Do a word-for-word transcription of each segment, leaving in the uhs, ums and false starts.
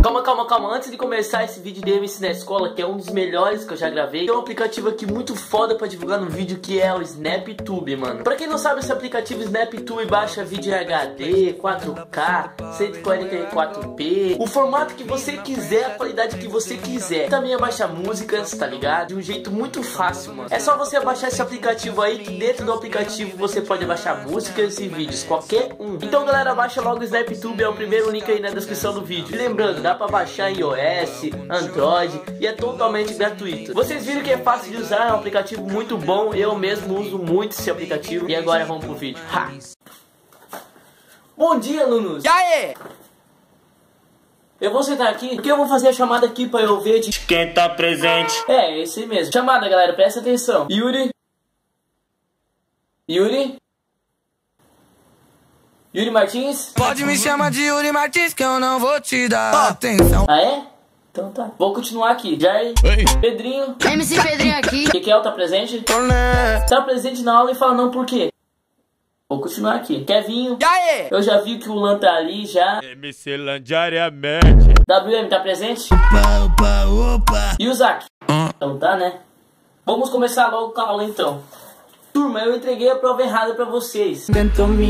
Calma, calma, calma. Antes de começar esse vídeo de M C na escola, que é um dos melhores que eu já gravei, tem um aplicativo aqui muito foda pra divulgar no vídeo, que é o SnapTube, mano. Pra quem não sabe, esse aplicativo SnapTube baixa vídeo em H D, quatro K, cento e quarenta e quatro p, o formato que você quiser, a qualidade que você quiser. Também abaixa músicas, tá ligado? De um jeito muito fácil, mano. É só você abaixar esse aplicativo aí, que dentro do aplicativo você pode baixar músicas e vídeos, qualquer um. Então, galera, baixa logo o SnapTube, é o primeiro link aí na descrição do vídeo. E lembrando, dá pra baixar em iOS, Android e é totalmente gratuito. Vocês viram que é fácil de usar, é um aplicativo muito bom. Eu mesmo uso muito esse aplicativo. E agora vamos pro vídeo. Ha! Bom dia, alunos! E aí? Eu vou sentar aqui porque eu vou fazer a chamada aqui pra eu ver de quem tá presente. É, esse aí mesmo. Chamada, galera, presta atenção. Yuri. Yuri. Yuri Martins. Pode me chamar de Yuri Martins que eu não vou te dar atenção. Ah, é? Então tá. Vou continuar aqui. Jair. Oi. Pedrinho. M C Pedrinho aqui. Kekel tá presente? Torné. Tá presente na aula e fala não por quê. Vou continuar aqui. Kevinho. E aí? Eu já vi que o Lan tá ali já. M C Lan diariamente. W M tá presente? Opa, opa, opa. E o Zac? Ah. Então tá, né? Vamos começar logo com a aula então. Turma, eu entreguei a prova errada pra vocês. Tentou me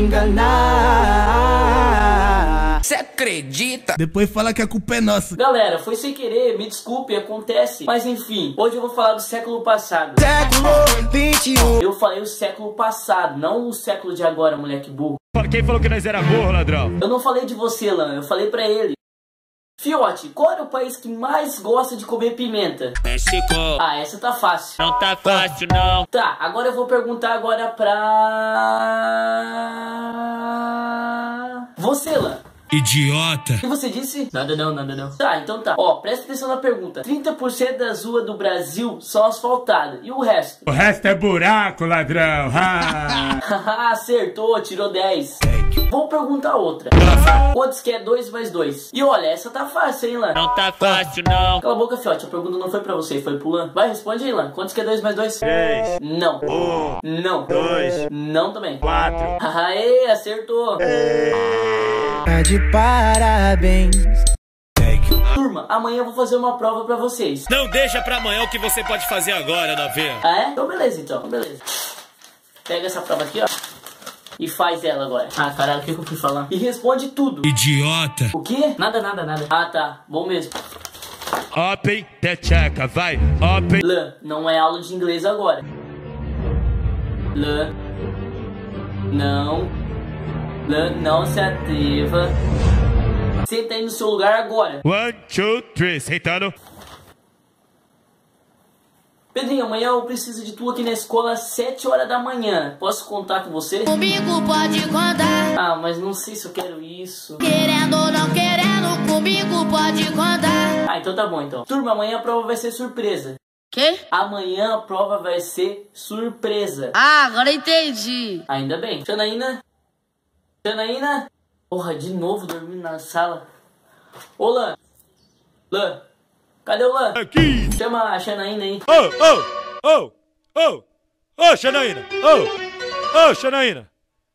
enganar. Cê acredita? Depois fala que a culpa é nossa. Galera, foi sem querer, me desculpe, acontece. Mas enfim, hoje eu vou falar do século passado. Século vinte e um. Eu falei o século passado, não o século de agora, moleque burro. Quem falou que nós era burro, ladrão? Eu não falei de você, Lan, eu falei pra ele. Fiote, qual é o país que mais gosta de comer pimenta? México. Ah, essa tá fácil. Não tá fácil, não. Tá, agora eu vou perguntar agora pra... Você, Lan. Idiota. O que você disse? Nada não, nada não. Tá, então tá. Ó, presta atenção na pergunta. trinta por cento das ruas do Brasil são asfaltadas. E o resto? O resto é buraco, ladrão. Haha, acertou, tirou dez. Vou perguntar outra. Quantos que é dois mais dois? E olha, essa tá fácil, hein, Lan? Não tá fácil, não. Cala a boca, fiote. A pergunta não foi pra você, foi pro Lan. Vai, responde aí, Lan. Quantos que é dois mais dois? Três. Não. Um. Não. Dois. Não também. Quatro. Aê, acertou. Tá de parabéns. Turma, amanhã eu vou fazer uma prova pra vocês. Não deixa pra amanhã o que você pode fazer agora, novinha. Ah, é? Então beleza, então. Beleza. Pega essa prova aqui, ó. E faz ela agora. Ah, caralho, o que, que eu fui falar? E responde tudo. Idiota. O quê? Nada, nada, nada. Ah, tá. Bom mesmo. Open the check, vai. Open. Lan, não é aula de inglês agora. Lan. Não. Lan, não se atreva. Senta aí no seu lugar agora. One, two, three. Sentando. Pedrinho, amanhã eu preciso de tu aqui na escola às sete horas da manhã. Posso contar com você? Comigo pode contar. Ah, mas não sei se eu quero isso. Querendo ou não querendo, comigo pode contar. Ah, então tá bom então. Turma, amanhã a prova vai ser surpresa. Quê? Amanhã a prova vai ser surpresa. Ah, agora entendi. Ainda bem. Janaína? Janaína? Porra, de novo dormindo na sala. Ô, Lan. Lan. Cadê o Lan? Aqui. Chama a Janaína aí. Ô, ô, ô, ô. Ô, Xanaína. Ô, ô, Xanaína.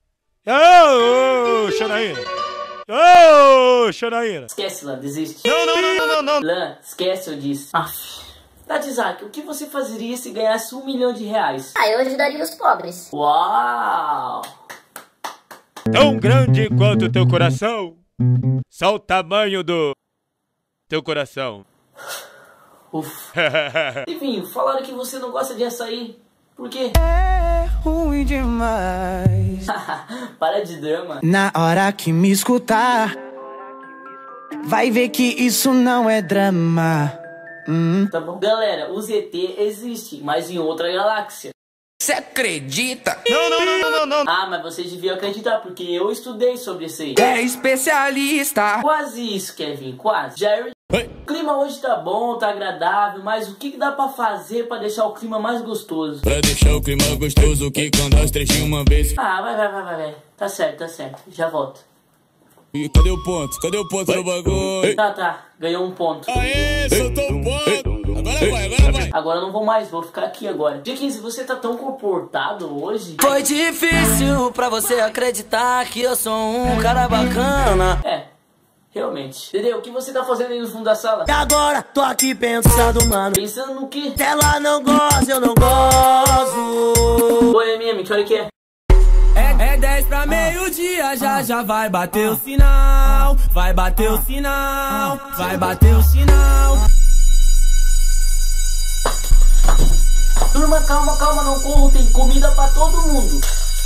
Ô, Xanaína. Ô, Xanaína. Esquece, Lan. Desiste. Não, não, não, não, não, não. Lan, esquece, eu disse. Aff. Tati, o que você fazeria se ganhasse um milhão de reais? Ah, eu ajudaria os pobres. Uau! Tão grande quanto o teu coração, só o tamanho do teu coração. Ufa. Enfim, falaram que você não gosta de açaí. Por quê? É ruim demais. Para de drama. Na hora que me escutar, vai ver que isso não é drama. Hum. Tá bom? Galera, o Z T existe, mas em outra galáxia. Cê acredita? Não, não, não, não, não, não. Ah, mas vocês deviam acreditar, porque eu estudei sobre isso aí. É especialista. Quase isso, Kevin, quase. Jerry, Oi. o clima hoje tá bom, tá agradável, mas o que, que dá pra fazer pra deixar o clima mais gostoso? Pra deixar o clima gostoso, que quando as três de uma vez. Ah, vai, vai, vai, vai, vai. Tá certo, tá certo. Já volto. E cadê o ponto? Cadê o ponto do bagulho? Tá, tá. Ganhou um ponto. Aê, soltou um ponto. Agora vai, agora vai. Agora eu não vou mais, vou ficar aqui agora. Dia quinze, você tá tão comportado hoje? Foi difícil pra você acreditar que eu sou um cara bacana. É, Realmente. Entendeu? O que você tá fazendo aí no fundo da sala? E agora tô aqui pensando, mano. Pensando no quê? Ela não gosta, eu não gosto. Oi, minha mente, olha o que é. É, é dez pra meio-dia, já já vai bater o sinal. Vai bater o sinal. Vai bater o sinal. Turma, calma, calma, não corram, tem comida pra todo mundo.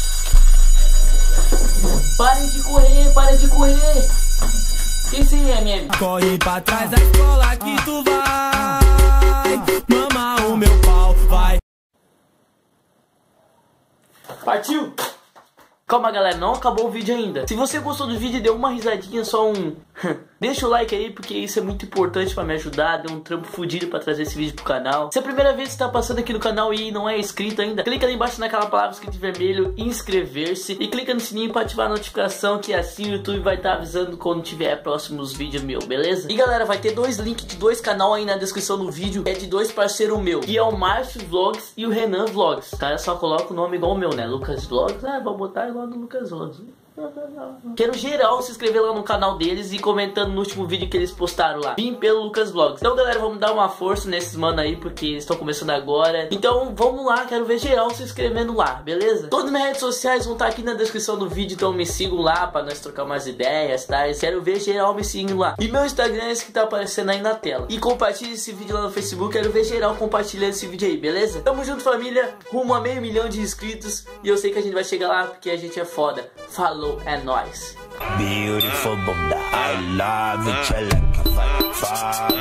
Parem de correr, parem de correr. Que isso aí, M M? Corre pra trás da escola que tu vai. Mama o meu pau, vai. Partiu! Calma, galera, não acabou o vídeo ainda. Se você gostou do vídeo, deu uma risadinha, só um... Deixa o like aí, porque isso é muito importante pra me ajudar. Deu um trampo fudido pra trazer esse vídeo pro canal. Se é a primeira vez que você tá passando aqui no canal e não é inscrito ainda, clica ali embaixo naquela palavra escrita em vermelho, inscrever-se. E clica no sininho pra ativar a notificação, que assim o YouTube vai estar tá avisando quando tiver próximos vídeos meus, beleza? E galera, vai ter dois links de dois canais aí na descrição do vídeo. É de dois parceiros meus, que é o Márcio Vlogs e o Renan Vlogs. O cara só coloca o nome igual o meu, né? Lucas Vlogs, ah, vou botar igual do Lucas Vlogs. Quero geral se inscrever lá no canal deles e comentando no último vídeo que eles postaram lá. Vim pelo Lucas Vlogs. Então galera, vamos dar uma força nesses mano aí, porque eles estão começando agora. Então vamos lá, quero ver geral se inscrevendo lá, beleza? Todas as minhas redes sociais vão estar aqui na descrição do vídeo, então me sigam lá pra nós trocar umas ideias, tá? Eu quero ver geral me seguindo lá. E meu Instagram é esse que tá aparecendo aí na tela. E compartilhe esse vídeo lá no Facebook, quero ver geral compartilhando esse vídeo aí, beleza? Tamo junto, família, rumo a meio milhão de inscritos. E eu sei que a gente vai chegar lá porque a gente é foda. Falou, é nóis. Beautiful bunda, I love it, you like a